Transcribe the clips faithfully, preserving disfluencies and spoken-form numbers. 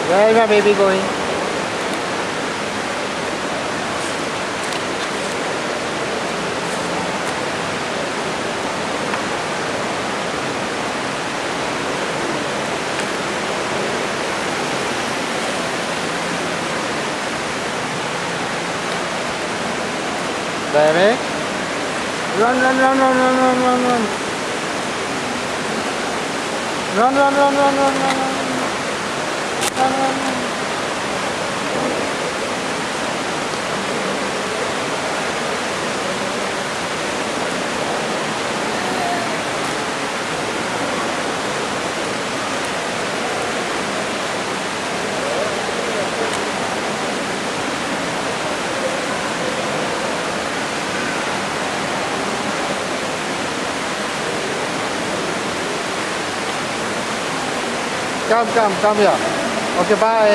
Where is my baby going? Daivik, run, run, run, run, run, run, run, run. Run, run, run, run, run, run, run. Run, run, run. Come, come, come here. Okay, bye.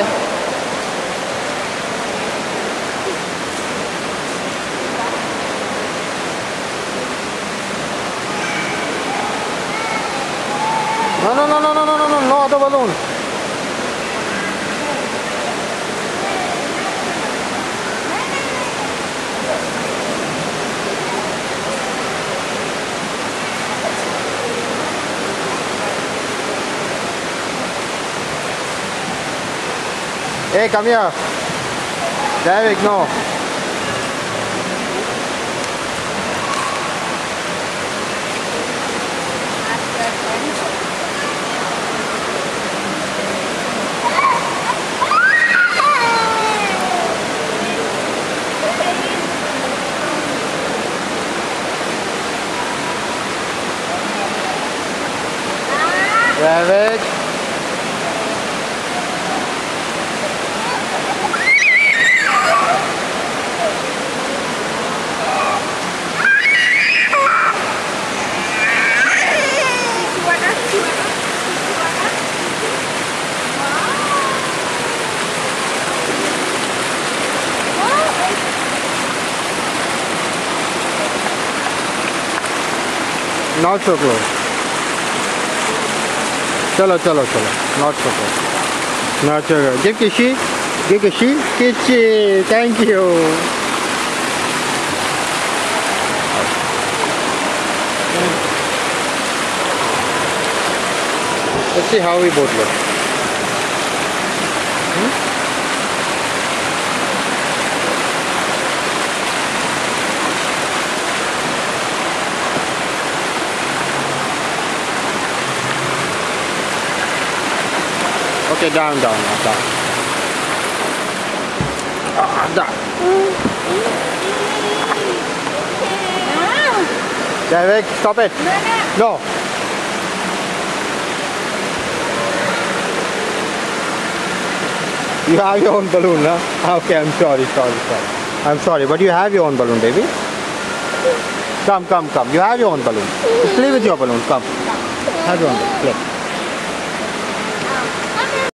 No, no, no, no, no, no, no, no, no other balloon. Hey, come here. Daivik, no. Daivik. Not so close. Chalo, chalo, chalo. Not so close. Not so close. Give Kishi. Give Kishi. Kishi. Thank you. Let's see how we both look. Hmm? Okay, down, down, down. Ah, down. Daivik, stop it. No. You have your own balloon, huh? Okay, I'm sorry, sorry, sorry. I'm sorry, but you have your own balloon, baby. Come, come, come. You have your own balloon. Just play with your balloon. Come. Have your own balloon. Play.